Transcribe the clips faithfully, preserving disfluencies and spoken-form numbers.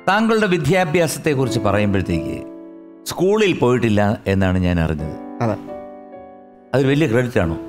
താങ്കളുടെ വിദ്യാഭ്യാസത്തെക്കുറിച്ച് പറയുമ്പോഴത്തേക്ക് സ്കൂളിൽ പോയിട്ടില്ല എന്നാണ് ഞാൻ അറിഞ്ഞത്. അതെ, അതൊരു വലിയ ക്രെഡിറ്റ് ആണോ?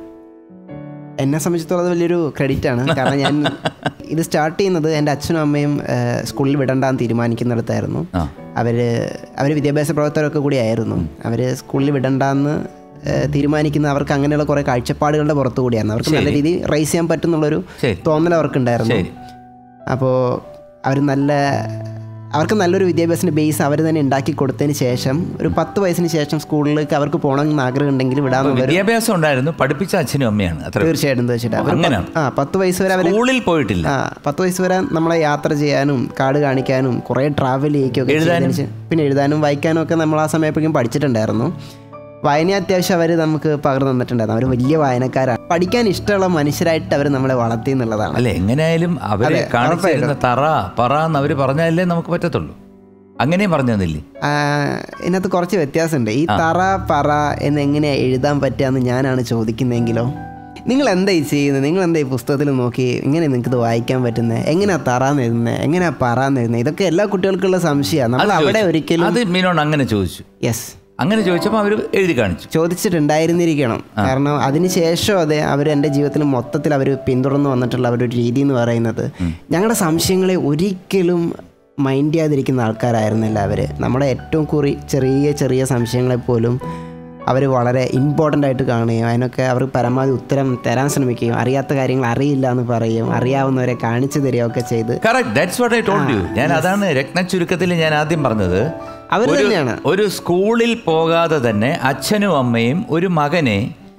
എന്നെ സംബന്ധിച്ചിടത്തോളം അത് വലിയൊരു ക്രെഡിറ്റ് ആണ്. കാരണം ഞാൻ ഇത് സ്റ്റാർട്ട് ചെയ്യുന്നത് എൻ്റെ അച്ഛനും അമ്മയും സ്കൂളിൽ വിടണ്ടാന്ന് തീരുമാനിക്കുന്നിടത്തായിരുന്നു. അവർ അവർ വിദ്യാഭ്യാസ പ്രവർത്തകരൊക്കെ കൂടി ആയിരുന്നു. അവർ സ്കൂളിൽ വിടണ്ടാന്ന് തീരുമാനിക്കുന്ന അവർക്ക് അങ്ങനെയുള്ള കുറേ കാഴ്ചപ്പാടുകളുടെ പുറത്തു കൂടിയായിരുന്നു. അവർക്ക് നല്ല രീതിയിൽ റൈസ് ചെയ്യാൻ പറ്റുന്നുള്ളൊരു തോന്നൽ അവർക്കുണ്ടായിരുന്നു. അപ്പോൾ അവർ നല്ല അവർക്ക് നല്ലൊരു വിദ്യാഭ്യാസത്തിൻ്റെ ബേസ് അവർ തന്നെ ഉണ്ടാക്കി കൊടുത്തതിന് ശേഷം ഒരു പത്ത് വയസ്സിന് ശേഷം സ്കൂളിലേക്ക് അവർക്ക് പോകണമെന്ന് ആഗ്രഹം ഉണ്ടെങ്കിൽ വിടാനുള്ള വിദ്യാഭ്യാസം ഉണ്ടായിരുന്നു. പഠിപ്പിച്ച അച്ഛനും അമ്മയാണ്. തീർച്ചയായിട്ടും തീർച്ചയായിട്ടും ആ പത്ത് വയസ്സ് വരെ അവർ സ്കൂളിൽ പോയിട്ടില്ല. ആ പത്ത് വയസ്സ് വരെ നമ്മളെ യാത്ര ചെയ്യാനും കാട് കാണിക്കാനും കുറേ ട്രാവൽ ചെയ്യിക്കുകയൊക്കെ പിന്നെ എഴുതാനും വായിക്കാനും ഒക്കെ നമ്മൾ ആ സമയപ്പോഴേക്കും പഠിച്ചിട്ടുണ്ടായിരുന്നു. വായന അത്യാവശ്യം അവർ നമുക്ക് പകർന്നു തന്നിട്ടുണ്ടായിരുന്നു. അവർ വലിയ വായനക്കാരാണ്. പഠിക്കാൻ ഇഷ്ടമുള്ള മനുഷ്യരായിട്ട് അവർ നമ്മളെ വളർത്തി എന്നുള്ളതാണ്. അല്ലെ, എങ്ങനെയായാലും അവരെ കാണിച്ചിരുന്ന തറ പറ എന്ന് അവർ പറഞ്ഞാലേ നമുക്ക് പറ്റത്തുള്ളൂ. അങ്ങനെയും പറഞ്ഞു തന്നില്ലേ? ഇതിനകത്ത് കുറച്ച് വ്യത്യാസമുണ്ട്. ഈ തറ പറ എന്നെങ്ങനെയാണ് എഴുതാൻ പറ്റുകയെന്ന് ഞാനാണ് ചോദിക്കുന്നതെങ്കിലോ, നിങ്ങൾ എന്തായി ചെയ്യുന്നത്? നിങ്ങൾ എന്താ ഈ പുസ്തകത്തിൽ നോക്കി ഇങ്ങനെ നിങ്ങൾക്കിത് വായിക്കാൻ പറ്റുന്നത്? എങ്ങനെയാണ് തറാന്ന് എഴുതുന്നത്? എങ്ങനെയാണ് പറന്ന് എഴുതുന്നത്? ഇതൊക്കെ എല്ലാ കുട്ടികൾക്കുള്ള സംശയമാണ്. നമ്മൾ അവിടെ ഒരിക്കലും അത് മീനോട് അങ്ങനെ ചോദിച്ചു. യെസ്, അങ്ങനെ ചോദിച്ചപ്പോൾ അവർ എഴുതി കാണിച്ചു. ചോദിച്ചിട്ടുണ്ടായിരുന്നിരിക്കണം. കാരണം അതിനുശേഷം അതെ അവർ എൻ്റെ ജീവിതത്തിൽ മൊത്തത്തിൽ അവർ പിന്തുടർന്ന് വന്നിട്ടുള്ള അവരൊരു രീതി എന്ന് പറയുന്നത് ഞങ്ങളുടെ സംശയങ്ങളെ ഒരിക്കലും മൈൻഡ് ചെയ്യാതിരിക്കുന്ന ആൾക്കാരായിരുന്നില്ല അവർ. നമ്മുടെ ഏറ്റവും കുറി ചെറിയ ചെറിയ സംശയങ്ങളെപ്പോലും അവർ വളരെ ഇമ്പോർട്ടൻ്റ് ആയിട്ട് കാണുകയും അതിനൊക്കെ അവർ പരമാവധി ഉത്തരം തരാൻ ശ്രമിക്കുകയും അറിയാത്ത കാര്യങ്ങൾ അറിയില്ല എന്ന് പറയും, അറിയാവുന്നവരെ കാണിച്ചു തരികയൊക്കെ ചെയ്ത്. Correct, that's what I told you. ഞാൻ അതാണ് രത്ന ചുരുക്കത്തിൽ ഞാൻ ആദ്യം പറഞ്ഞത്. അവർ തന്നെയാണ് ഒരു സ്കൂളിൽ പോകാതെ തന്നെ അച്ഛനും അമ്മയും ഒരു മകനെ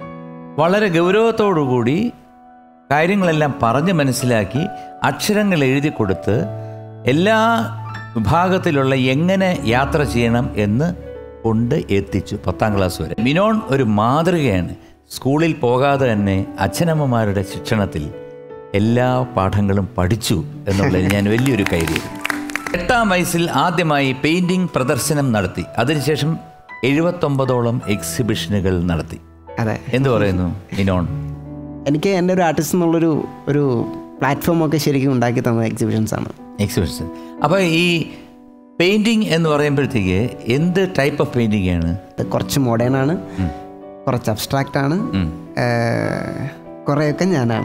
വളരെ ഗൗരവത്തോടുകൂടി കാര്യങ്ങളെല്ലാം പറഞ്ഞ് മനസ്സിലാക്കി അക്ഷരങ്ങൾ എഴുതി കൊടുത്ത് എല്ലാ വിഭാഗത്തിലുള്ള എങ്ങനെ യാത്ര ചെയ്യണം എന്ന് കൊണ്ട് എത്തിച്ചു പത്താം ക്ലാസ് വരെ. മിനോൺ ഒരു മാതൃകയാണ്. സ്കൂളിൽ പോകാതെ തന്നെ അച്ഛനമ്മമാരുടെ ശിക്ഷണത്തിൽ എല്ലാ പാഠങ്ങളും പഠിച്ചു എന്നുള്ളത് ഞാൻ വലിയൊരു കൈകാര്യം. എട്ടാം വയസ്സിൽ ആദ്യമായി പെയിൻറ്റിംഗ് പ്രദർശനം നടത്തി. അതിനുശേഷം എഴുപത്തൊമ്പതോളം എക്സിബിഷനുകൾ നടത്തി. അതെ, എന്തു പറയുന്നു മിനോൺ? എനിക്ക് എൻ്റെ ഒരു ആർട്ടിസ്റ്റ് എന്നുള്ളൊരു ഒരു പ്ലാറ്റ്ഫോമൊക്കെ ശരിക്കും ഉണ്ടാക്കി തന്നത് എക്സിബിഷൻസ് ആണ്. എക്സിബിഷൻ. അപ്പോൾ ഈ പെയിൻറ്റിങ് എന്ന് പറയുമ്പോഴത്തേക്ക് എന്ത് ടൈപ്പ് ഓഫ് പെയിൻറ്റിംഗ് ആണ്? കുറച്ച് മോഡേൺ ആണ്, കുറച്ച് അബ്സ്ട്രാക്റ്റ് ആണ്, കുറേയൊക്കെ ഞാനാണ്.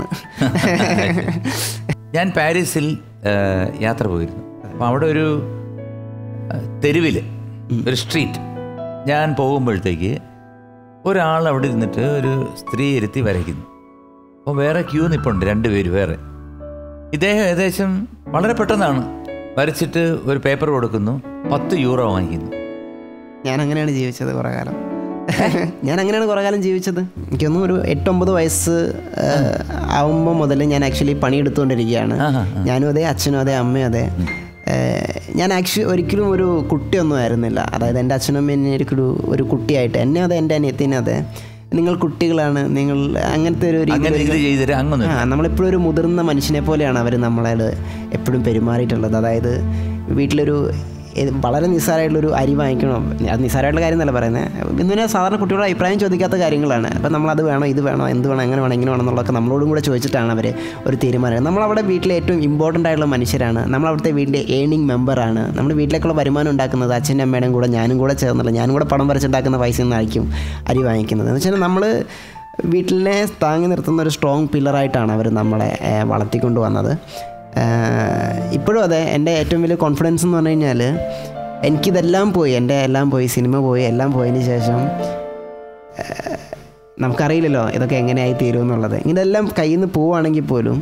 ഞാൻ പാരീസിൽ യാത്ര പോയിരുന്നു. അപ്പോൾ അവിടെ ഒരു തെരുവിൽ ഒരു സ്ട്രീറ്റ് ഞാൻ പോകുമ്പോഴത്തേക്ക് ഒരാൾ അവിടെ ഇരുന്നിട്ട് ഒരു സ്ത്രീ ഇരുത്തി വരയ്ക്കുന്നു. അപ്പോൾ വേറെ ക്യൂ നിൽപ്പുണ്ട് രണ്ടുപേര് വേറെ. ഇദ്ദേഹം ഏകദേശം വളരെ പെട്ടെന്നാണ് വരച്ചിട്ട് ഒരു പേപ്പർ കൊടുക്കുന്നു, പത്ത് യൂറോ വാങ്ങിക്കുന്നു. ഞാൻ അങ്ങനെയാണ് ജീവിച്ചത് കുറേ കാലം. ഞാൻ അങ്ങനെയാണ് കുറേ കാലം ജീവിച്ചത്. എനിക്കൊന്നും ഒരു എട്ടൊമ്പത് വയസ്സ് ആവുമ്പോൾ മുതൽ ഞാൻ ആക്ച്വലി പണിയെടുത്തുകൊണ്ടിരിക്കുകയാണ്. ഞാനും അതെ, അച്ഛനും അതെ, അമ്മയും അതെ. ഞാൻ ആക്ച്വലി ഒരിക്കലും ഒരു കുട്ടിയൊന്നും ആയിരുന്നില്ല. അതായത് എൻ്റെ അച്ഛനും അമ്മയും എന്നെ ഒരിക്കലും ഒരു കുട്ടിയായിട്ട്, എന്നെ അതെ എൻ്റെ അനിയത്തിനെ അതെ, നിങ്ങൾ കുട്ടികളാണ്, നിങ്ങൾ അങ്ങനത്തെ ഒരു ആ നമ്മളെപ്പോഴും ഒരു മുതിർന്ന മനുഷ്യനെ പോലെയാണ് അവർ നമ്മളെ എപ്പോഴും പെരുമാറിയിട്ടുള്ളത്. അതായത് വീട്ടിലൊരു വളരെ നിസ്സാരമായിട്ടുള്ളൊരു അരി വാങ്ങിക്കണം, അത് നിസ്സാരമായിട്ടുള്ള കാര്യം എന്നല്ല പറയുന്നത്, ഇന്നിനെ സാധാരണ കുട്ടികളുടെ അഭിപ്രായം ചോദിക്കാത്ത കാര്യങ്ങളാണ്. അപ്പം നമ്മളത് വേണോ, ഇത് വേണോ, എന്ത് വേണം, എങ്ങനെ വേണം, എങ്ങനെ വേണം എന്നുള്ളതൊക്കെ നമ്മളോടും കൂടെ ചോദിച്ചിട്ടാണ് അവർ ഒരു തീരുമാനം. നമ്മളവിടെ വീട്ടിലെ ഏറ്റവും ഇമ്പോർട്ടൻ്റ് ആയിട്ടുള്ള മനുഷ്യരാണ്. നമ്മളവിടുത്തെ വീട്ടിലെ ഏണിംഗ് മെമ്പറാണ്. നമ്മുടെ വീട്ടിലേക്കുള്ള വരുമാനം ഉണ്ടാക്കുന്നത് അച്ഛൻ്റെ അമ്മയുടെയും കൂടെ ഞാനും കൂടെ ചേർന്നുള്ള, ഞാനും കൂടെ പണം വരച്ചുണ്ടാക്കുന്ന പൈസ നിന്നായിരിക്കും അരി വാങ്ങിക്കുന്നത്. എന്ന് വെച്ചാൽ നമ്മൾ വീട്ടിലെ താങ്ങി നിർത്തുന്ന ഒരു സ്ട്രോങ് പില്ലറായിട്ടാണ് അവർ നമ്മളെ വളർത്തിക്കൊണ്ട് വന്നത്. ഇപ്പോഴും അതെ, എൻ്റെ ഏറ്റവും വലിയ കോൺഫിഡൻസ് എന്ന് പറഞ്ഞു കഴിഞ്ഞാൽ എനിക്കിതെല്ലാം പോയി, എൻ്റെ എല്ലാം പോയി, സിനിമ പോയി, എല്ലാം പോയതിന് ശേഷം നമുക്കറിയില്ലല്ലോ ഇതൊക്കെ എങ്ങനെയായി തീരുമെന്നുള്ളത്. ഇതെല്ലാം കയ്യിൽ നിന്ന് പോവുകയാണെങ്കിൽ പോലും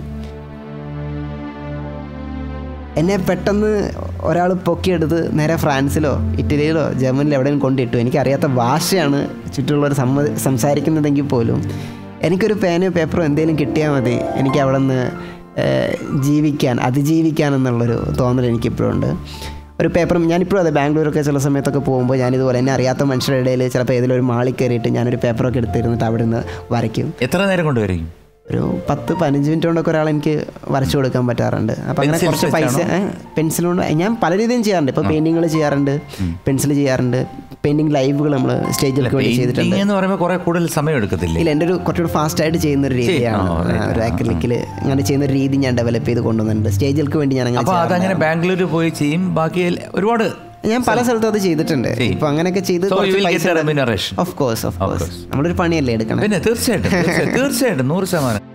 എന്നെ പെട്ടെന്ന് ഒരാൾ പൊക്കിയെടുത്ത് നേരെ ഫ്രാൻസിലോ ഇറ്റലിയിലോ ജർമ്മനിയിലോ എവിടെയും കൊണ്ടിട്ടു. എനിക്കറിയാത്ത ഭാഷയാണ് ചുറ്റുമുള്ളവർ സമ്മ സംസാരിക്കുന്നതെങ്കിൽ പോലും എനിക്കൊരു പേനയോ പേപ്പറോ എന്തെങ്കിലും കിട്ടിയാൽ മതി, എനിക്ക് അവിടെ നിന്ന് ജീവിക്കാൻ, അതിജീവിക്കാൻ എന്നുള്ളൊരു തോന്നൽ എനിക്കിപ്പോഴും ഉണ്ട്. ഒരു പേപ്പറും ഞാനിപ്പോഴും അതെ, ബാംഗ്ലൂരൊക്കെ ചില സമയത്തൊക്കെ പോകുമ്പോൾ ഞാനിതുപോലെ എന്നെ അറിയാത്ത മനുഷ്യരുടെ ഇടയിൽ ചിലപ്പോൾ ഏതെങ്കിലും ഒരു മാളിൽ കയറിയിട്ട് ഞാനൊരു പേപ്പറൊക്കെ എടുത്തിരുന്നിട്ട് അവിടെ നിന്ന് വരയ്ക്കും. എത്ര നേരം കൊണ്ട് വരയ്ക്കും? ഒരു പത്ത് പതിനഞ്ച് മിനിറ്റ് കൊണ്ടൊക്കെ ഒരാൾ എനിക്ക് വരച്ചു കൊടുക്കാൻ പറ്റാറുണ്ട്. അപ്പം അങ്ങനെ കുറച്ച് പൈസ പെൻസിൽ കൊണ്ട് ഞാൻ പല രീതിയും ചെയ്യാറുണ്ട്. ഇപ്പോൾ പെയിൻറ്റിങ്ങൾ ചെയ്യാറുണ്ട്, പെൻസിൽ ചെയ്യാറുണ്ട്, പെയിൻറ്റിങ് ലൈവുകൾ നമ്മൾ സ്റ്റേജിലൊക്കെ വേണ്ടി ചെയ്തിട്ടുണ്ട്. എന്ന് പറയുമ്പോൾ കുറേ കൂടുതൽ സമയം എടുക്കത്തില്ല. ഇല്ല, എൻ്റെ ഒരു കുറച്ചുകൂടി ഫാസ്റ്റായിട്ട് ചെയ്യുന്നൊരു രീതിയാണ്. ഒരു ആക്രിലിക്കിൽ അങ്ങനെ ചെയ്യുന്നൊരു രീതി ഞാൻ ഡെവലപ്പ് ചെയ്ത് കൊണ്ടുവന്നിട്ടുണ്ട് സ്റ്റേജിലേക്ക് വേണ്ടി. ഞാൻ അപ്പോൾ അതങ്ങനെ ബാംഗ്ലൂർ പോയി ചെയ്യും, ബാക്കി ഒരുപാട് ഞാൻ പല സ്ഥലത്തും അത് ചെയ്തിട്ടുണ്ട്. ഇപ്പൊ അങ്ങനെയൊക്കെ ചെയ്ത് ഓഫ് കോഴ്സ് ഓഫ് കോഴ്സ് നമ്മളൊരു പണിയല്ലേ എടുക്കണം. പിന്നെ തീർച്ചയായിട്ടും തീർച്ചയായിട്ടും നൂറ് ശതമാനം